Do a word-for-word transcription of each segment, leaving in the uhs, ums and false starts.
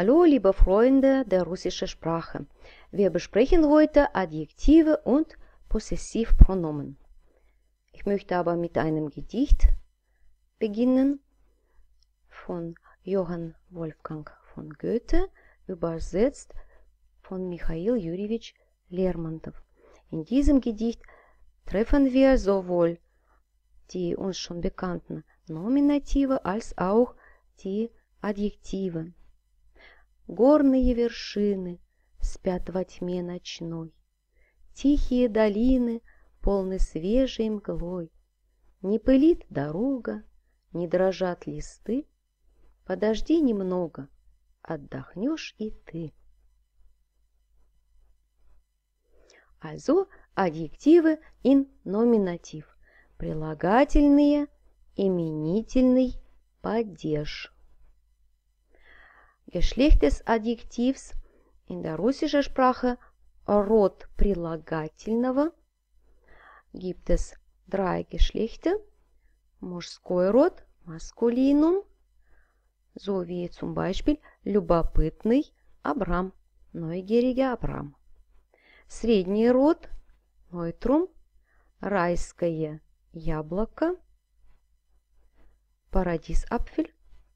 Hallo, liebe Freunde der russischen Sprache. Wir besprechen heute Adjektive und Possessivpronomen. Ich möchte aber mit einem Gedicht beginnen von Johann Wolfgang von Goethe, übersetzt von Michail Jurjewitsch Lermontow. In diesem Gedicht treffen wir sowohl die uns schon bekannten Nominative als auch die Adjektive. Горные вершины спят во тьме ночной, тихие долины полны свежей мглой. Не пылит дорога, не дрожат листы, подожди немного, отдохнешь и ты. Also Adjektive in Nominativ. Прилагательные, именительный падеж. Geschlecht des Adjektivs in der russischen Sprache Rod прилагательного gibt es drei Geschlechter. Мужской род, Maskulinum, so wie zum Beispiel любопытный Абрам, neugieriger Абрам. Средний род, Neutrum, райское яблоко, Парадисапфель.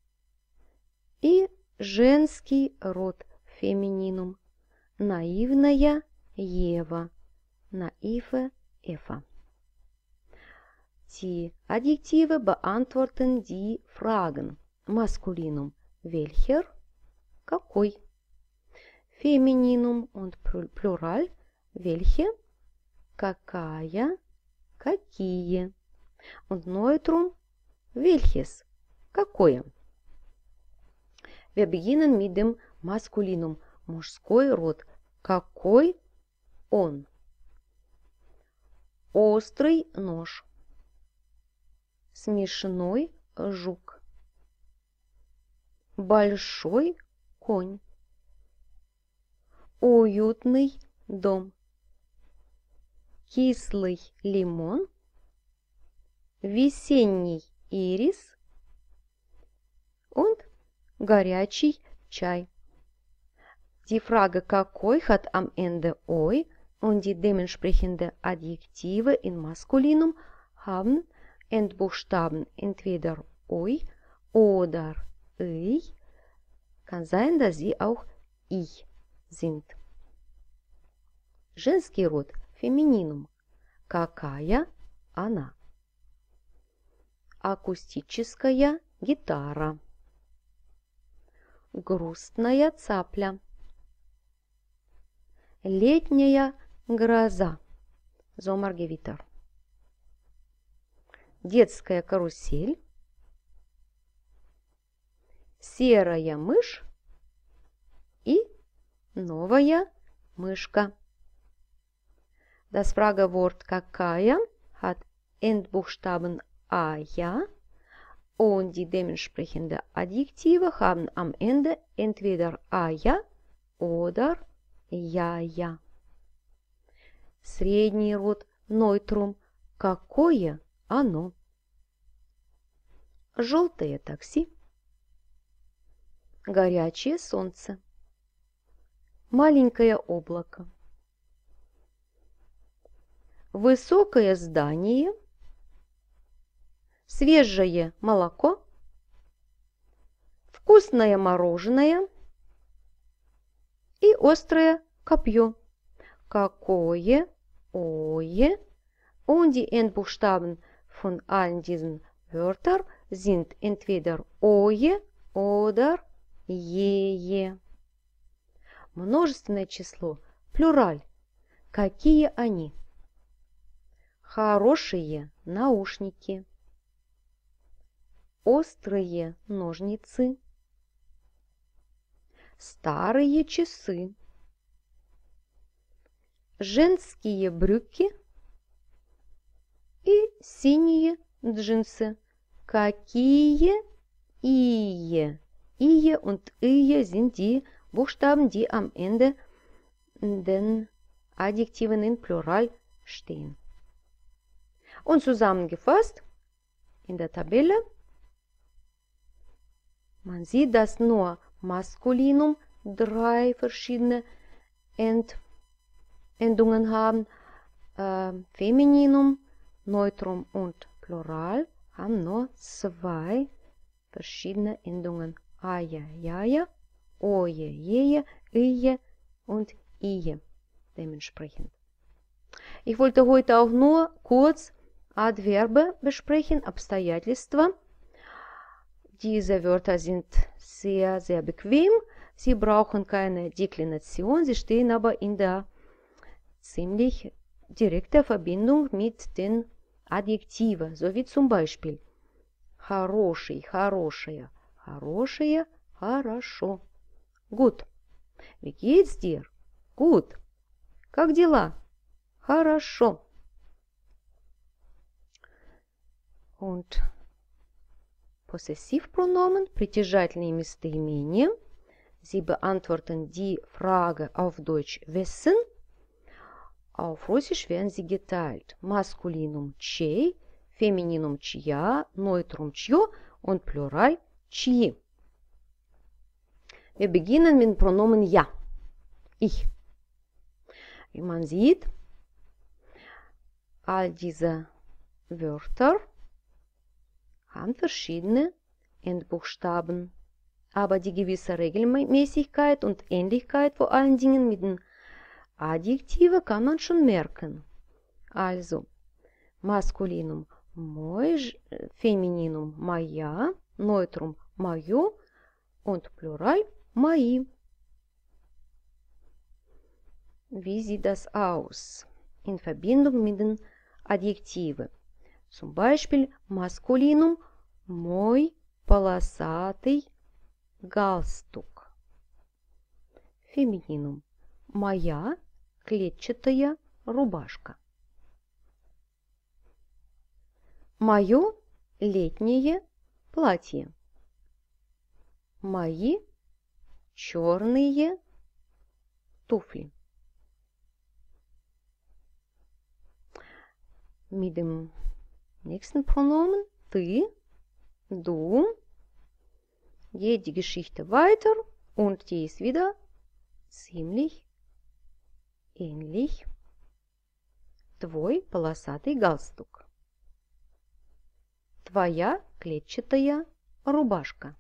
И женский род, Фемининум, наивная Ева, naive Eva. Die Adjektive beantworten die Fragen. Maskulinum, welcher, какой. Фемининум und Plural, welche, какая, какие. Und Neutrum, welches, какое. Wir beginnen mit dem Maskulinum, мужской род. Какой он? Острый нож. Смешной жук. Большой конь. Уютный дом. Кислый лимон. Весенний ирис. Und горячий чай. Die Frage какой hat am Ende oi und die dementsprechende Adjektive in Maskulinum haben Endbuchstaben entweder oi oder i. Kann sein, dass sie auch i sind. Женский род, Фемининум. Какая она? Акустическая гитара. Грустная цапля. Летняя гроза. Sommergewitter. Детская карусель. Серая мышь и новая мышка. Das Fragewort какая hat Endbuchstaben a, ja, und die dementsprechende Adjektive haben am Ende entweder a, ja oder ja, ja. Средний род, Neutrum, какое оно? Желтое такси. Горячее солнце. Маленькое облако. Высокое здание. Свежее молоко. Вкусное мороженое. И острое копье. Какое, ое. Und die Endbuchstaben von allen diesen Wörtern sind entweder oje oder ее. Множественное число, плюраль. Какие они? Хорошие наушники. Острые ножницы. Старые часы. Женские брюки и синие джинсы. Какие ие? Ие und ие sind die Buchstaben, die am Ende den Adjektiven in Plural stehen. Und zusammengefasst in der Tabelle, man sieht, dass nur Maskulinum drei verschiedene End Endungen haben. Äh, Femininum, Neutrum und Plural haben nur zwei verschiedene Endungen. Aja, jaja, oje, jeje, ije und ije dementsprechend. Ich wollte heute auch nur kurz Adverbe besprechen, Обстоятельства. Diese Wörter sind sehr, sehr bequem. Sie brauchen keine Deklination, sie stehen aber in der ziemlich direkten Verbindung mit den Adjektiven, so wie zum Beispiel хороший, хорошая, хорошее, хорошо. Gut. Wie geht's dir? Gut. Как дела? Хорошо. Und Possessivpronomen, притяжательные местоимения. Sie beantworten die Frage auf Deutsch wessen. Auf Russisch werden sie geteilt. Maskulinum чей, Femininum чья, Neutrum чье und Plural чьи. Wir beginnen mit dem Pronomen ja. Ich. Wie man sieht, all diese Wörter haben verschiedene Endbuchstaben, aber die gewisse Regelmäßigkeit und Ähnlichkeit vor allen Dingen mit den Adjektiven kann man schon merken. Also, Maskulinum мой, Femininum моя, Neutrum моё und Plural мои. Wie sieht das aus in Verbindung mit den Adjektiven? Zum Beispiel Maskulinum мой полосатый галстук. Фемининум моя клетчатая рубашка. Мое летнее платье. Мои черные туфли. Mit dem nächsten Pronomen ты, du, geht die Geschichte weiter und die ist wieder ziemlich ähnlich. Твой полосатый галстук. Твоя клетчатая рубашка.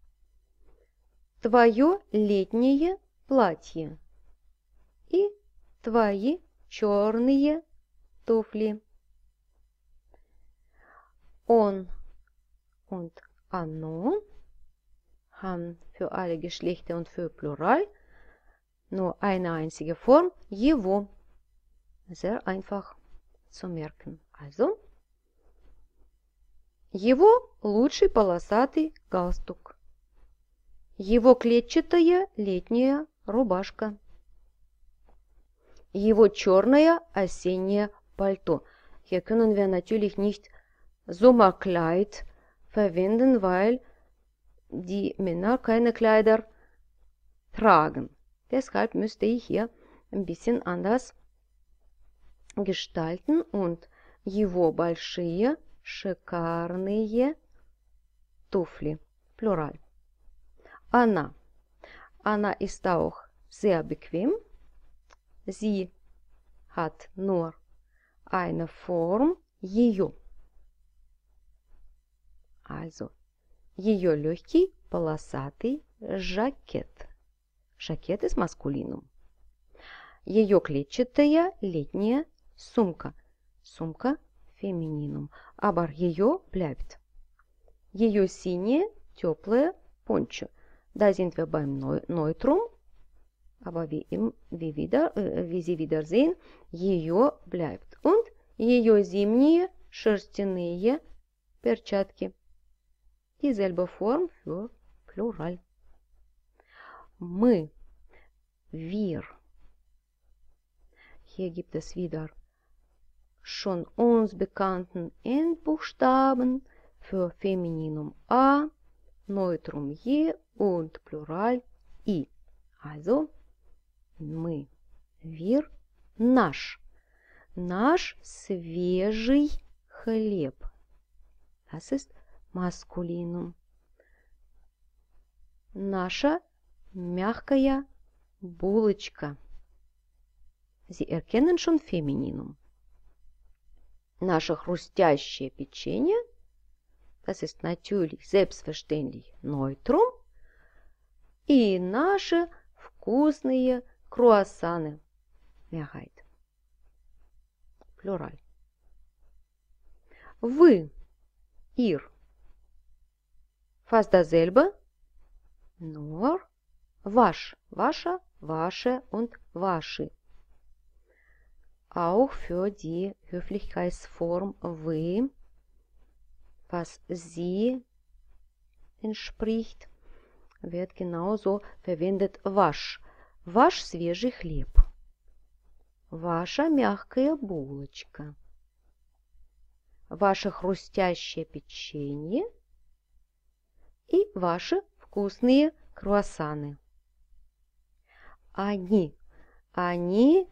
Твое летнее платье. И твои черные туфли. Он und оно haben für alle Geschlechter und für Plural nur eine einzige Form, его. Sehr einfach zu merken. Also, его лучший полосатый галстук. Его клетчатая летняя рубашка. Его черное осеннее пальто. Hier können wir natürlich nicht Sommerkleid verwenden, weil die Männer keine Kleider tragen. Deshalb müsste ich hier ein bisschen anders gestalten und его большие, шикарные туфли. Plural. Она. Она ist auch sehr bequem. Sie hat nur eine Form, ее. Also, ее легкий полосатый жакет. Жакет ist Maskulinum. Ее клетчатая летняя сумка. Сумка Femininum. Aber ее bleibt. Ее синее теплое пончо. Da sind wir beim Neutrum. Aber wie, im, wie, wieder, äh, wie Sie wieder sehen, ее bleibt. Und ее зимние шерстяные перчатки. Dieselbe Form für Plural. Мы, wir. Hier gibt es wieder schon uns bekannten Endbuchstaben für Femininum a, Neutrum je und Plural i. Also, мы, wir, наш. Наш свежий хлеб. Das ist Maskulinum. Наша мягкая булочка. Sie erkennen schon Femininum. Наше хрустящее печенье, das ist natürlich selbstverständlich Neutrum, и наши вкусные круассаны, Mehrheit, Plural. Вы, ihr, fast dasselbe, nur wasch, ваша, ваше und ваши. Auch für die Höflichkeitsform вы, was sie entspricht, wird genauso verwendet ваш. Ваш свежий хлеб. Ваша мягкая булочка. Ваше хрустящее печенье и ваши вкусные круассаны. Они, они,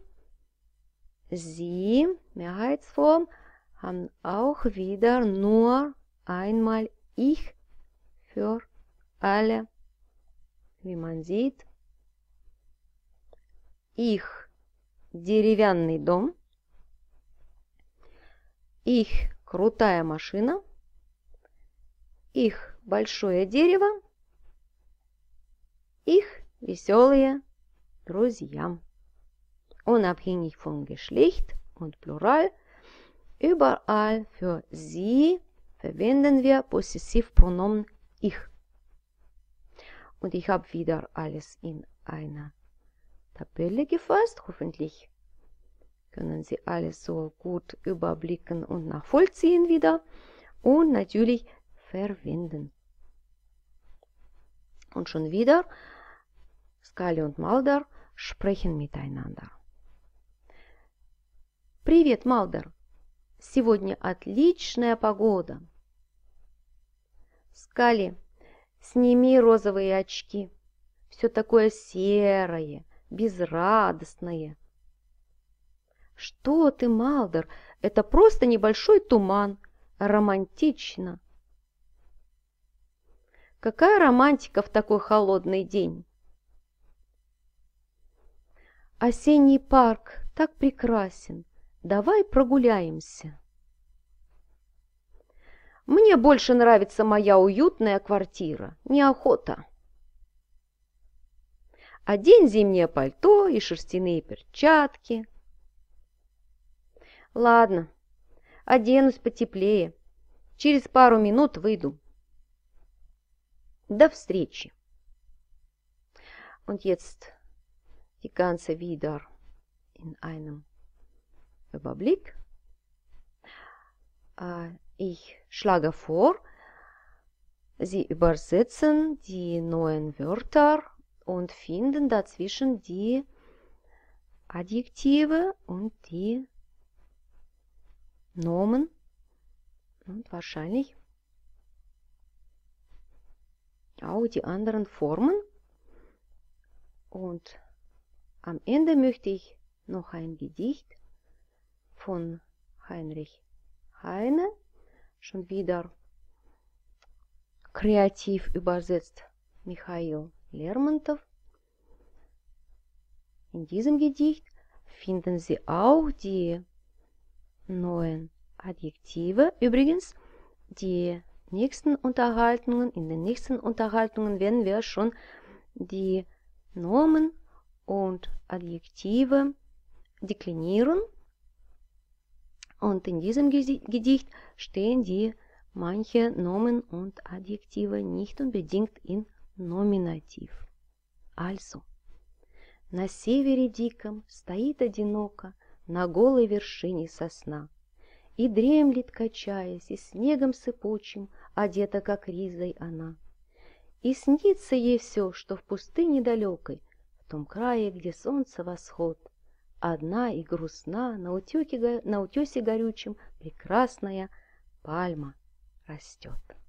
sie, Mehrheitsform, haben auch wieder nur einmal ich für alle, wie man sieht. Их деревянный дом, их крутая машина, их большое дерево, их веселые друзья. Unabhängig von Geschlecht und Plural, überall für sie verwenden wir Possessivpronomen ich. Und ich habe wieder alles in einer Tabelle gefasst. Hoffentlich können Sie alles so gut überblicken und nachvollziehen wieder. Und natürlich verwenden. Und schon wieder, Scully und Mulder sprechen miteinander. Привет, Малдер. Сегодня отличная погода. Скали, сними розовые очки. Все такое серое, безрадостное. Что ты, Малдер? Это просто небольшой туман. Романтично. Какая романтика в такой холодный день? Осенний парк так прекрасен. Давай прогуляемся. Мне больше нравится моя уютная квартира. Неохота. Одень зимнее пальто и шерстяные перчатки. Ладно, оденусь потеплее. Через пару минут выйду. До встречи. Und jetzt die ganze wieder in einem Überblick. Ich schlage vor, Sie übersetzen die neuen Wörter und finden dazwischen die Adjektive und die Nomen und wahrscheinlich auch die anderen Formen. Und am Ende möchte ich noch ein Gedicht von Heinrich Heine, schon wieder kreativ übersetzt Michail Lermontov. In diesem Gedicht finden Sie auch die neuen Adjektive. Übrigens, die nächsten Unterhaltungen, in den nächsten Unterhaltungen werden wir schon die Nomen und Adjektive deklinieren. Und in diesem Gedicht stehen die manche Nomen und Adjektive nicht unbedingt in Nominativ. Also, на севере диком стоит одиноко на голой вершине сосна, и дремлет, качаясь, и снегом сыпучим одета, как ризой она. И снится ей все, что в пустыне далекой, в том крае, где солнце восход, одна и грустна на утёке, на утёсе горючем прекрасная пальма растет.